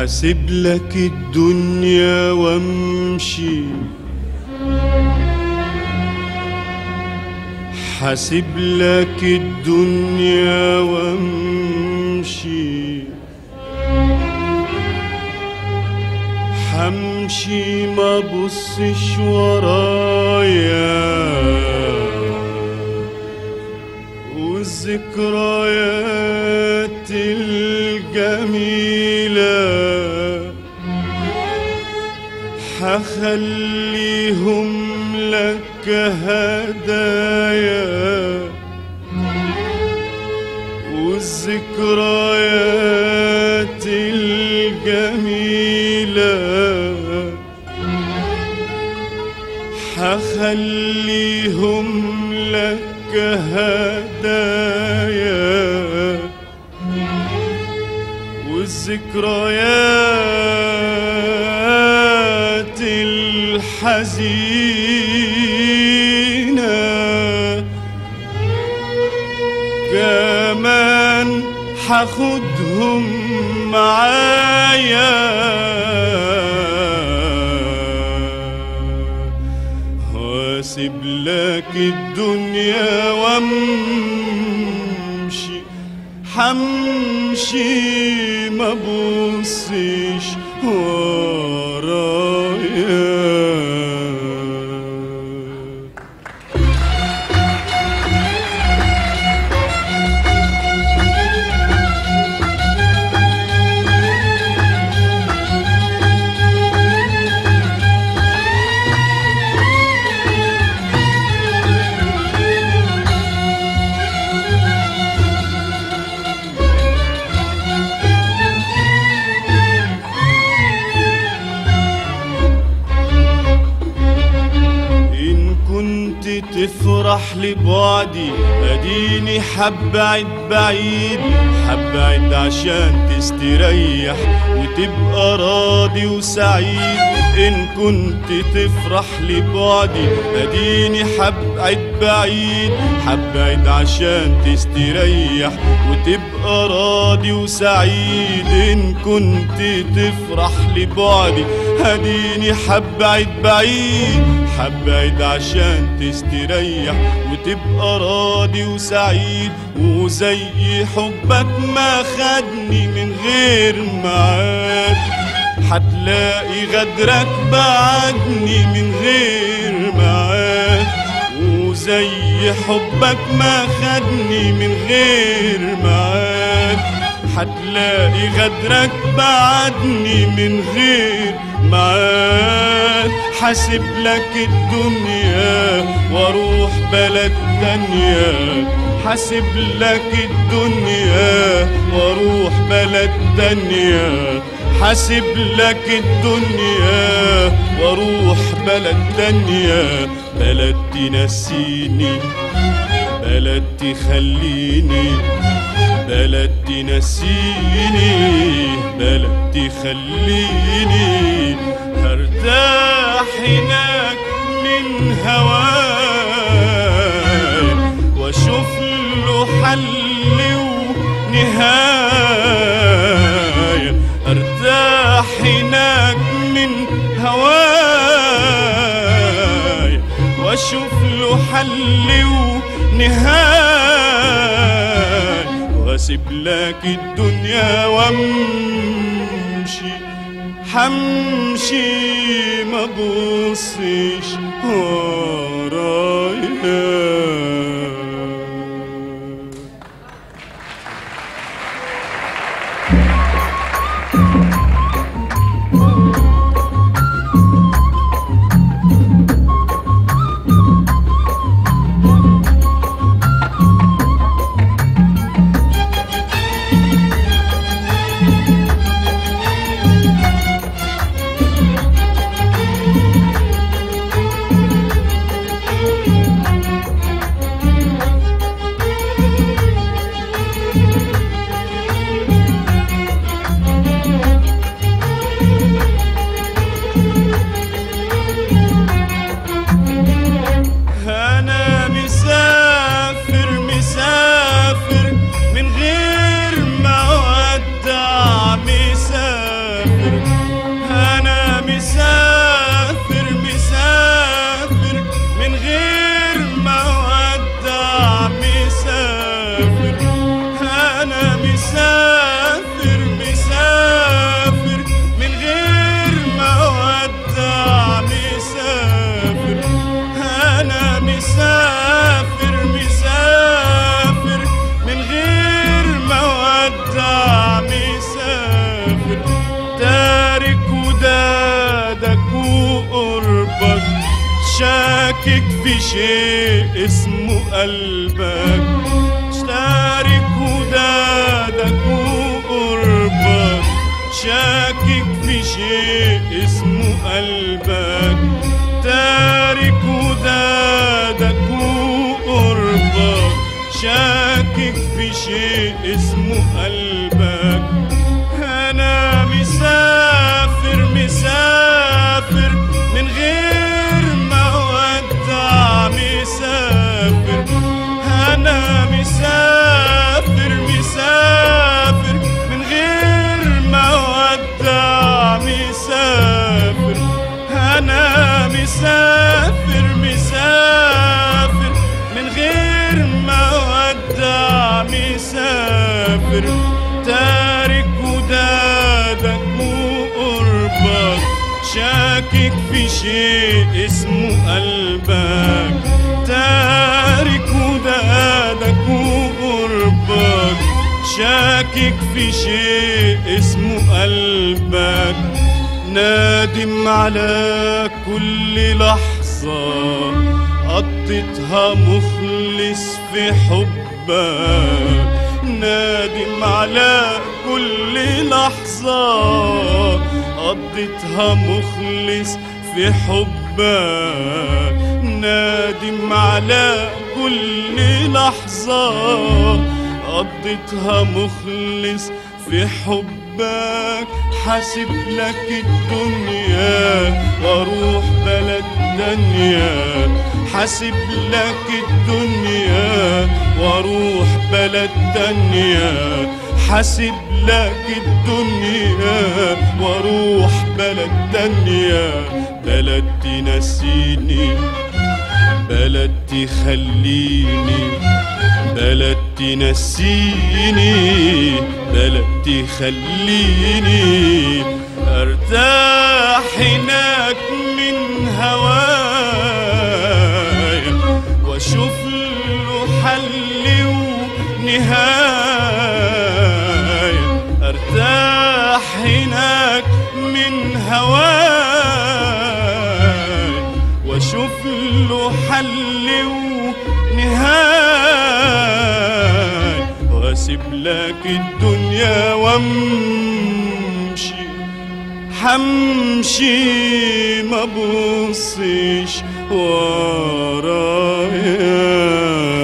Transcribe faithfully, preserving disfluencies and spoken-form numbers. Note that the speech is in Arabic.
حاسب لك الدنيا وامشي، حاسب لك الدنيا وامشي، حمشي ما بصش ورايا، والذكريات الجميلة حخليهم لك هدايا، والذكريات الجميلة حخليهم لك هدايا، والذكريات الحزينة كمان حاخدهم معايا، واسيب لك الدنيا وامشي، حمشي ما بصش ورايا. تفرح لبعدي اديني حبعد بعيد، حبعد عشان تستريح وتبقى راضي وسعيد. ان كنت تفرح لبعدي اديني حبعد بعيد، حبعد عشان تستريح وتبقى راضي وسعيد. ان كنت تفرح لبعدي اديني حبعد بعيد، حبعد عشان تستريح وتبقى راضي وسعيد. وزي حبك ما خدني من غير معاد، هتلاقي غدرك بعدني من غير معاد. وزي حبك ما خدني من غير معاد، هتلاقي غدرك بعدني من غير معاد. حاسب لك الدنيا واروح بلد تانية، حاسب لك الدنيا واروح بلد تانية، حاسب لك الدنيا واروح بلد تانية. بلد تنسيني، بلد تخليني، بلد تنسيني، بلد تخليني. هرتاح هناك من هواي واشوف له حل ونهاية. ارتاح هناك من هواي واشوف له حل ونهاية. واسيب لك الدنيا وامشي، حمشي ما بصش ورايا. مسافر تارك ودادك وقربك شاكك في شيء اسمه قلبك تارك ودادك وقربك شاكك في شيء اسمه قلبك تارك ودادك وقربك شاكك في شيء اسمه قلبك أنا مسافر مسافر من غير مودع مسافر أنا مسافر مسافر من غير مودع مسافر أنا مسافر مسافر من غير مودع مسافر تارك ودادك وقربك شاكك في شيء اسمه قلبك تارك ودادك وقربك شاكك في شيء اسمه قلبك نادم على كل لحظة قضيتها مخلص في حبك نادم على كل لحظة قضيتها مخلص في حبك نادم على كل لحظة قضيتها مخلص في حبك حاسب لك الدنيا واروح بلد تانية حاسب لك الدنيا واروح بلد تانية حاسب لك الدنيا واروح بلد تانية بلد تنسيني بلد تخليني بلد تنسيني بلد تخليني ارتاح هناك من هوايا واشوف له حل ونهاية ارتاح هناك من هوايا واشوف له حل ونهاية واسيب لك الدنيا وامشي حمشي ما بصش ورايا